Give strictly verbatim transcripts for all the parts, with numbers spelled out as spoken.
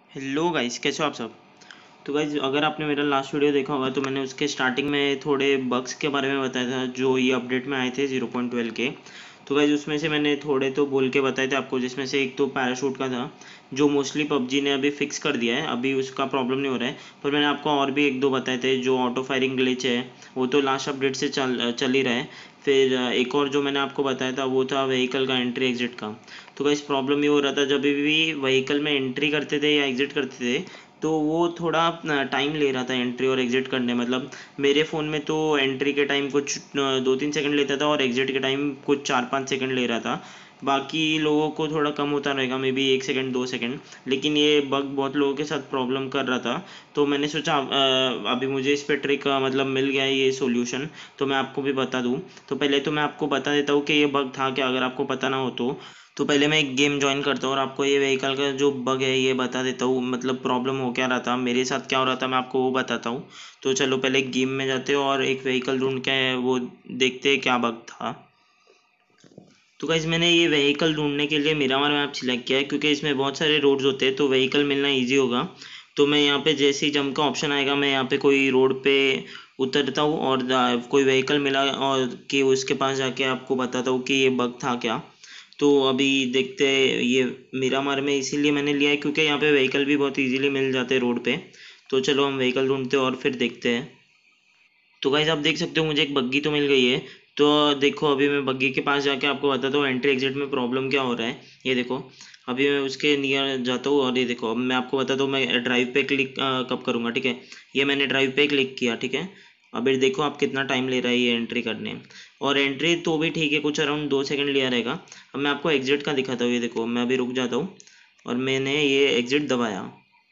Hello guys, कैसे हो आप सब। तो गाइस, अगर आपने मेरा लास्ट वीडियो देखा होगा तो मैंने उसके स्टार्टिंग में थोड़े बग्स के बारे में बताया था जो ये अपडेट में आए थे ज़ीरो पॉइंट ट्वेल्व के। तो गाइस, उसमें से मैंने थोड़े तो बोल के बताए थे आपको, जिसमें से एक तो पैराशूट का था जो मोस्टली पबजी ने अभी फिक्स कर दिया है, अभी उसका प्रॉब्लम नहीं हो रहा है। पर मैंने आपको और भी एक दो बताए थे जो ऑटो फायरिंग ग्लिच है, वो तो लास्ट अपडेट से चल चल ही रहा है। फिर एक और जो मैंने आपको बताया था वो था व्हीकल का एंट्री एग्जिट का। तो गाइस, प्रॉब्लम ये हो रहा था जब भी व्हीकल में एंट्री करते थे या एग्जिट करते थे तो वो थोड़ा टाइम ले रहा था एंट्री और एग्जिट करने। मतलब मेरे फ़ोन में तो एंट्री के टाइम कुछ दो तीन सेकंड लेता था और एग्जिट के टाइम कुछ चार पाँच सेकंड ले रहा था। बाकी लोगों को थोड़ा कम होता रहेगा, मे बी एक सेकंड दो सेकंड। लेकिन ये बग बहुत लोगों के साथ प्रॉब्लम कर रहा था। तो मैंने सोचा अ, अभी मुझे इस पर ट्रिक मतलब मिल गया है ये सॉल्यूशन, तो मैं आपको भी बता दूं। तो पहले तो मैं आपको बता देता हूँ कि ये बग था क्या, अगर आपको पता ना हो तो तो पहले मैं एक गेम ज्वाइन करता हूँ और आपको ये व्हीकल का जो बग है ये बता देता हूँ, मतलब प्रॉब्लम हो क्या रहा था, मेरे साथ क्या हो रहा था, मैं आपको वो बताता हूँ। तो चलो पहले गेम में जाते हो और एक व्हीकल ढूंढ के वो देखते हैं क्या बग था। तो गाइज, मैंने ये व्हीकल ढूंढने के लिए मिरामार मैप सिलेक्ट किया है क्योंकि इसमें बहुत सारे रोड्स होते हैं तो व्हीकल मिलना ईजी होगा। तो मैं यहाँ पे जैसे ही जंप का ऑप्शन आएगा मैं यहाँ पे कोई रोड पे उतरता हूँ और दा- कोई व्हीकल मिला और कि उसके पास जाके आपको बताता हूँ कि ये बग था क्या। तो अभी देखते हैं, ये मिरामार में इसीलिए मैंने लिया है क्योंकि यहाँ पे व्हीकल भी बहुत इजीली मिल जाते हैं रोड पे। तो चलो हम व्हीकल ढूंढते हैं और फिर देखते हैं। तो गाइज, आप देख सकते हो मुझे एक बग्गी तो मिल गई है। तो देखो, अभी मैं बग्गी के पास जाके आपको बताता हूँ एंट्री एग्जिट में प्रॉब्लम क्या हो रहा है। ये देखो, अभी मैं उसके नियर जाता हूँ और ये देखो, अब मैं आपको बताता हूँ मैं ड्राइव पे क्लिक कब करूँगा, ठीक है। ये मैंने ड्राइव पे क्लिक किया, ठीक है। अभी देखो आप कितना टाइम ले रहा है ये एंट्री करने। और एंट्री तो भी ठीक है, कुछ अराउंड दो सेकंड लिया रहेगा। अब मैं आपको एग्जिट का दिखाता हूँ। ये देखो, मैं अभी रुक जाता हूँ और मैंने ये एग्जिट दबाया।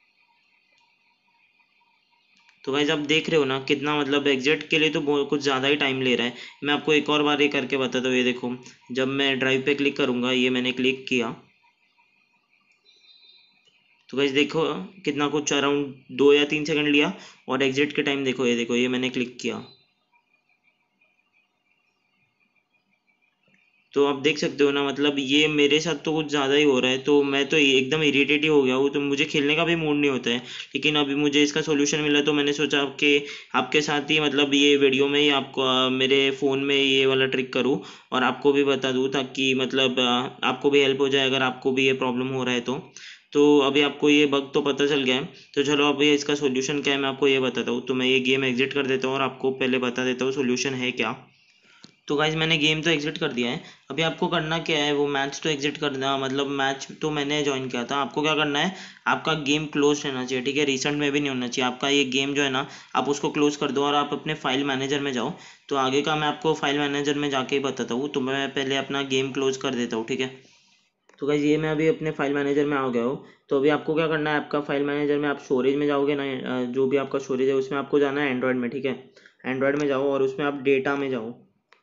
तो गाइज, आप देख रहे हो ना कितना, मतलब एग्जिट के लिए तो बहुत कुछ ज़्यादा ही टाइम ले रहा है। मैं आपको एक और बार ये करके बताता हूँ। ये देखो, जब मैं ड्राइव पे क्लिक करूँगा, ये मैंने क्लिक किया। तो गाइज देखो, कितना कुछ अराउंड दो या तीन सेकंड लिया। और एग्जिट के टाइम देखो, ये देखो, ये मैंने क्लिक किया। तो आप देख सकते हो ना, मतलब ये मेरे साथ तो कुछ ज़्यादा ही हो रहा है, तो मैं तो एकदम इरिटेट ही हो गया हूँ, तो मुझे खेलने का भी मूड नहीं होता है। लेकिन अभी मुझे इसका सोल्यूशन मिला तो मैंने सोचा कि आपके साथ ही, मतलब ये वीडियो में ही आपको अ, मेरे फ़ोन में ये वाला ट्रिक करूँ और आपको भी बता दूँ, ताकि मतलब अ, आपको भी हेल्प हो जाए अगर आपको भी ये प्रॉब्लम हो रहा है तो। तो अभी आपको ये बग तो पता चल गया है। तो चलो, अब ये इसका सोल्यूशन क्या है मैं आपको ये बताता हूँ। तो मैं ये गेम एग्जिट कर देता हूँ और आपको पहले बता देता हूँ सोल्यूशन है क्या। तो गाइज, मैंने गेम तो एग्जिट कर दिया है। अभी आपको करना क्या है, वो मैच तो एग्जिट करना, मतलब मैच तो मैंने ज्वाइन किया था। आपको क्या करना है, आपका गेम क्लोज रहना चाहिए, ठीक है। रिसेंट में भी नहीं होना चाहिए आपका ये गेम जो है ना। आप उसको क्लोज कर दो और आप अपने फाइल मैनेजर में जाओ। तो आगे का मैं आपको फाइल मैनेजर में जाके ही बताता हूँ। तो मैं पहले अपना गेम क्लोज कर देता हूँ, ठीक है। तो गाइज, ये मैं अभी अपने फाइल मैनेजर में आ गया हूँ। तो अभी आपको क्या करना है, आपका फाइल मैनेजर में आप स्टोरेज में जाओगे ना, अ, जो भी आपका स्टोरेज है उसमें आपको जाना है एंड्रॉयड में, ठीक है। एंड्रॉयड में जाओ और उसमें आप डेटा में जाओ।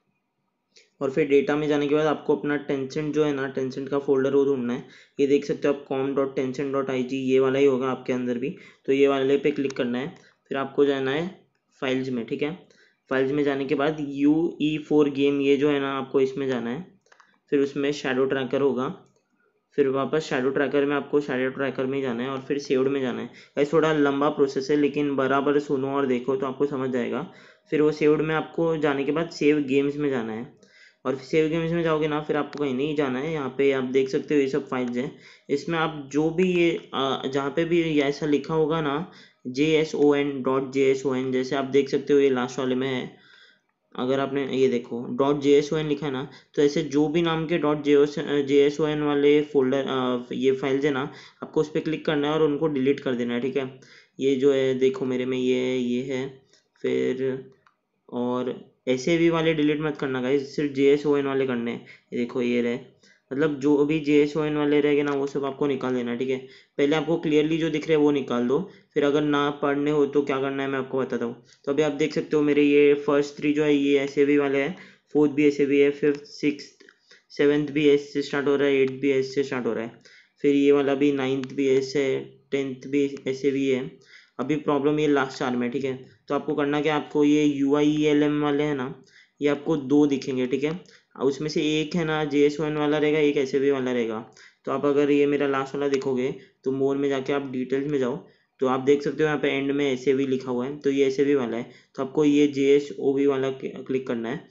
और फिर डेटा में जाने के बाद आपको अपना टेंसेंट जो है ना, टेंसेंट का फोल्डर वो ढूंढना है। ये देख सकते हो आप, com dot Tencent dot I G, ये वाला ही होगा आपके अंदर भी। तो ये वाले पे क्लिक करना है। फिर आपको जाना है फाइल्स में, ठीक है। फाइल्स में जाने के बाद यू ई फोर गेम, ये जो है ना, आपको इसमें जाना है। फिर उसमें शैडो ट्रैकर होगा। फिर वापस शैडो ट्रैकर में आपको शैडो ट्रैकर में ही जाना है और फिर सेव्ड में जाना है। गाइस, थोड़ा लंबा प्रोसेस है लेकिन बराबर सुनो और देखो तो आपको समझ जाएगा। फिर वो सेव्ड में आपको जाने के बाद सेव गेम्स में जाना है। और सेव गेम्स में जाओगे ना, फिर आपको कहीं नहीं जाना है। यहाँ पे आप देख सकते हो ये सब फाइल्स हैं। इसमें आप जो भी ये अ, जहाँ पे भी ये ऐसा लिखा होगा ना, J S O N dot J S O N, जैसे आप देख सकते हो ये लास्ट वाले में है। अगर आपने ये देखो dot J S O N लिखा है ना, तो ऐसे जो भी नाम के dot J J S O N वाले फोल्डर, ये फाइल्स है ना, आपको उस पर क्लिक करना है और उनको डिलीट कर देना है, ठीक है। ये जो है देखो मेरे में ये है, ये है। फिर और ऐसे भी वाले डिलीट मत करना गाइस, सिर्फ जे एस ओ एन वाले करने हैं। ये देखो ये रहे, मतलब जो भी जे एस ओ एन वाले रहेंगे ना वो सब आपको निकाल देना है, ठीक है। पहले आपको क्लियरली जो दिख रहे हैं वो निकाल दो। फिर अगर ना पढ़ने हो तो क्या करना है मैं आपको बताता हूँ। तो अभी आप देख सकते हो मेरे ये फर्स्ट थ्री जो है ये ऐसे भी वाले हैं। फोर्थ भी ऐसे भी है, फिफ्थ सिक्स सेवन्थ भी एस से स्टार्ट हो रहा है, एट्थ भी एस से स्टार्ट हो रहा है। फिर ये वाला भी नाइन्थ भी एस है, टेंथ भी ऐसे भी है। अभी प्रॉब्लम ये लास्ट चार में, ठीक है। तो आपको करना क्या, आपको ये यू आई एल एम वाले हैं ना, ये आपको दो दिखेंगे, ठीक है। और उसमें से एक है ना जे एस ओ एन वाला रहेगा, एक ऐसे भी वाला रहेगा। तो आप अगर ये मेरा लास्ट वाला देखोगे तो मोर में जाके आप डिटेल्स में जाओ तो आप देख सकते हो यहाँ पे एंड में ऐसे भी लिखा हुआ है, तो ये ऐसे भी वाला है। तो आपको ये जे एस ओ वी वाला क्लिक करना है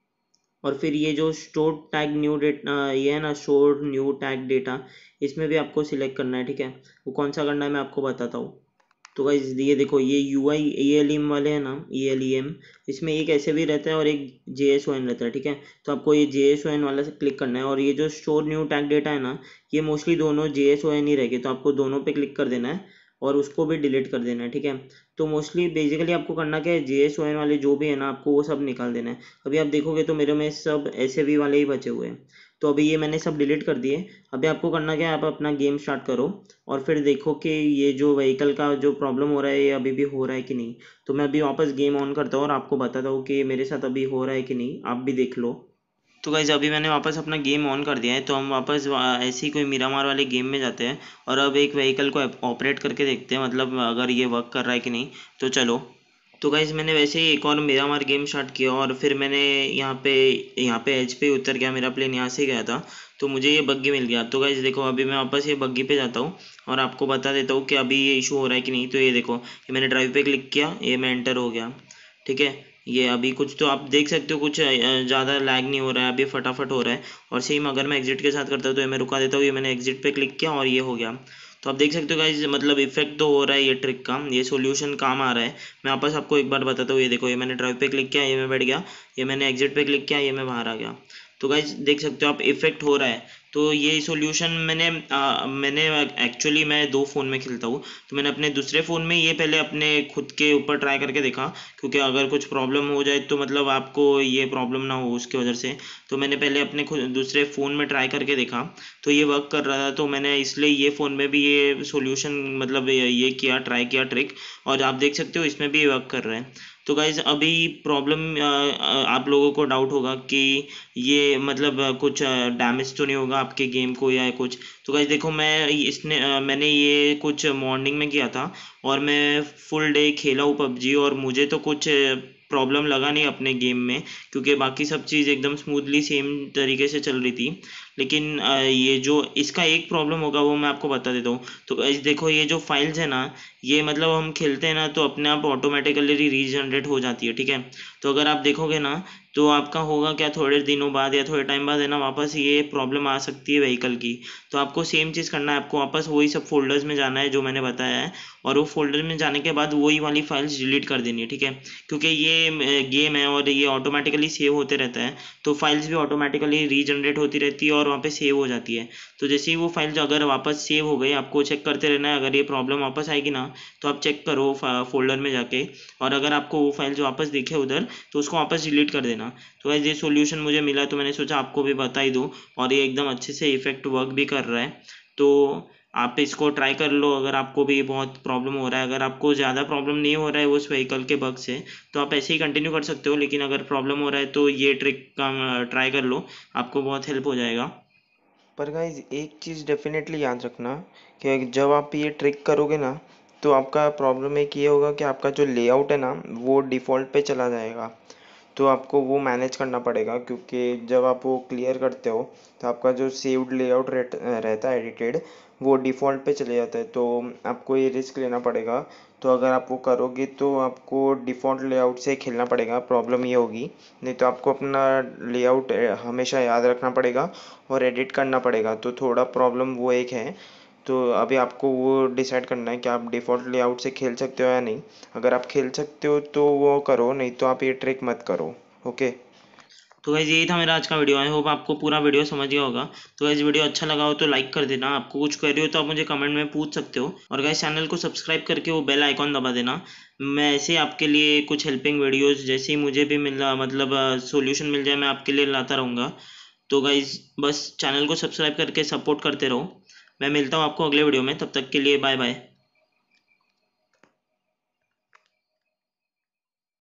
और फिर ये जो स्टोर टैग न्यू डेटा ये है ना, स्टोर न्यू टैग डेटा, इसमें भी आपको सिलेक्ट करना है। ठीक है, वो कौन सा करना है मैं आपको बताता हूँ। तो गाइस ये देखो ये U I A L M वाले हैं ना, ए एल ई एम, इसमें एक ऐसे भी रहता है और एक जे एस ओ एन रहता है। ठीक है, तो आपको ये जे एस ओ एन वाला से क्लिक करना है और ये जो स्टोर न्यू टैग डेटा है ना, ये मोस्टली दोनों जे एस ओ एन ही रहेंगे, तो आपको दोनों पे क्लिक कर देना है और उसको भी डिलीट कर देना है। ठीक है, तो मोस्टली बेसिकली आपको करना क्या है, जे एस ओ एन वाले जो भी है ना आपको वो सब निकाल देना है। अभी आप देखोगे तो मेरे में सब एस ए वी वाले ही बचे हुए हैं, तो अभी ये मैंने सब डिलीट कर दिए। अभी आपको करना क्या है, आप अपना गेम स्टार्ट करो और फिर देखो कि ये जो व्हीकल का जो प्रॉब्लम हो रहा है ये अभी भी हो रहा है कि नहीं। तो मैं अभी वापस गेम ऑन करता हूँ और आपको बताता हूँ कि मेरे साथ अभी हो रहा है कि नहीं, आप भी देख लो। तो गाइज अभी मैंने वापस अपना गेम ऑन कर दिया है, तो हम वापस ऐसे ही कोई मिरामार वाले गेम में जाते हैं और अब एक व्हीकल को ऑपरेट करके देखते हैं, मतलब अगर ये वर्क कर रहा है कि नहीं। तो चलो। तो गाइज मैंने वैसे ही एक और मिरामार गेम स्टार्ट किया और फिर मैंने यहाँ पे यहाँ पे एज पे उतर गया, मेरा प्लेन यहाँ से गया था, तो मुझे ये बग्गी मिल गया। तो गाइज देखो अभी मैं वापस ये बग्गी पे जाता हूँ और आपको बता देता हूँ कि अभी ये इशू हो रहा है कि नहीं। तो ये देखो ये मैंने ड्राइव पे क्लिक किया, ये मैं एंटर हो गया। ठीक है, ये अभी कुछ तो आप देख सकते हो, कुछ ज़्यादा लैग नहीं हो रहा है, अभी फटाफट हो रहा है। और सेम अगर मैं एग्जिट के साथ करता हूँ तो ये मैं रुका देता हूँ, ये मैंने एग्जिट पे क्लिक किया और ये हो गया। तो आप देख सकते हो गाइज, मतलब इफेक्ट तो हो रहा है ये ट्रिक का, ये सॉल्यूशन काम आ रहा है। मैं वापस आपको एक बार बताता हूँ, ये देखो ये मैंने ड्राइव पे क्लिक किया, ये मैं बैठ गया, ये मैंने एग्जिट पे क्लिक किया, ये मैं बाहर आ गया। तो गाइज देख सकते हो आप, इफेक्ट हो रहा है। तो ये सॉल्यूशन मैंने आ, मैंने एक्चुअली मैं दो फ़ोन में खेलता हूँ, तो मैंने अपने दूसरे फ़ोन में ये पहले अपने खुद के ऊपर ट्राई करके देखा, क्योंकि अगर कुछ प्रॉब्लम हो जाए तो मतलब आपको ये प्रॉब्लम ना हो उसकी वजह से। तो मैंने पहले अपने खुद दूसरे फ़ोन में ट्राई करके देखा, तो ये वर्क कर रहा था, तो मैंने इसलिए ये फ़ोन में भी ये सॉल्यूशन मतलब ये ये किया, ट्राई किया ट्रिक, और आप देख सकते हो इसमें भी वर्क कर रहा है। तो गाइज़ अभी प्रॉब्लम आप लोगों को डाउट होगा कि ये मतलब अ, कुछ डैमेज तो नहीं होगा आपके गेम को या कुछ। तो गाइज़ देखो मैं इसने अ, मैंने ये कुछ मॉर्निंग में किया था और मैं फुल डे खेला हूँ पबजी, और मुझे तो कुछ प्रॉब्लम लगा नहीं अपने गेम में, क्योंकि बाकी सब चीज़ एकदम स्मूथली सेम तरीके से चल रही थी। लेकिन अ, ये जो इसका एक प्रॉब्लम होगा वो मैं आपको बता देता हूँ। तो गाइज़ देखो ये जो फाइल्स है ना, ये मतलब हम खेलते हैं ना तो अपने आप ऑटोमेटिकली रीजनरेट हो जाती है। ठीक है, तो अगर आप देखोगे ना तो आपका होगा क्या, थोड़े दिनों बाद या थोड़े टाइम बाद है ना वापस ये प्रॉब्लम आ सकती है व्हीकल की। तो आपको सेम चीज़ करना है, आपको वापस वही सब फोल्डर्स में जाना है जो मैंने बताया है, और वो फोल्डर में जाने के बाद वही वाली फाइल्स डिलीट कर देनी है। ठीक है, क्योंकि ये गेम है और ये ऑटोमेटिकली सेव होते रहता है, तो फाइल्स भी ऑटोमेटिकली रीजनरेट होती रहती है और वहाँ पे सेव हो जाती है। तो जैसे ही वो फाइल्स अगर वापस सेव हो गई, आपको चेक करते रहना है, अगर ये प्रॉब्लम वापस आएगी ना तो आप चेक करो फोल्डर में जाके, और अगर आपको वो फाइल्स वापस दिखे उधर तो उसको वापस डिलीट कर देना। तो वैसे ये सॉल्यूशन मुझे मिला तो मैंने सोचा आपको भी बता ही दूँ, और ये एकदम अच्छे से इफेक्ट वर्क भी कर रहा है। तो आप इसको ट्राई कर लो अगर आपको भी बहुत प्रॉब्लम हो रहा है। अगर आपको ज़्यादा प्रॉब्लम नहीं हो रहा है उस व्हीकल के बग से तो आप ऐसे ही कंटिन्यू कर सकते हो, लेकिन अगर प्रॉब्लम हो रहा है तो ये ट्रिक का ट्राई कर लो, आपको बहुत हेल्प हो जाएगा। पर गाइज एक चीज़ डेफिनेटली याद रखना कि जब आप ये ट्रिक करोगे ना, तो आपका प्रॉब्लम एक ये होगा कि आपका जो लेआउट है ना वो डिफ़ॉल्ट पे चला जाएगा। तो आपको वो मैनेज करना पड़ेगा, क्योंकि जब आप वो क्लियर करते हो तो आपका जो सेव्ड लेआउट रहता है एडिटेड, वो डिफ़ॉल्ट पे चले जाता है। तो आपको ये रिस्क लेना पड़ेगा। तो अगर आप वो करोगे तो आपको डिफ़ॉल्ट लेआउट से खेलना पड़ेगा, प्रॉब्लम ये होगी। नहीं तो आपको अपना लेआउट हमेशा याद रखना पड़ेगा और एडिट करना पड़ेगा, तो थोड़ा प्रॉब्लम वो एक है। तो अभी आपको वो डिसाइड करना है कि आप डिफ़ॉल्ट लेआउट से खेल सकते हो या नहीं। अगर आप खेल सकते हो तो वो करो, नहीं तो आप ये ट्रिक मत करो। ओके। तो गाइज यही था मेरा आज का वीडियो, आई होप आपको पूरा वीडियो समझ गया होगा। तो गाइज वीडियो अच्छा लगा हो तो लाइक कर देना, आपको कुछ क्वेरी हो तो आप मुझे कमेंट में पूछ सकते हो, और गाइज चैनल को सब्सक्राइब करके वो बेल आइकॉन दबा देना। मैं ऐसे आपके लिए कुछ हेल्पिंग वीडियोस जैसे ही मुझे भी मिल मतलब सॉल्यूशन मिल जाए मैं आपके लिए लाता रहूँगा। तो गाइज बस चैनल को सब्सक्राइब करके सपोर्ट करते रहो। मैं मिलता हूँ आपको अगले वीडियो में, तब तक के लिए बाय बाय।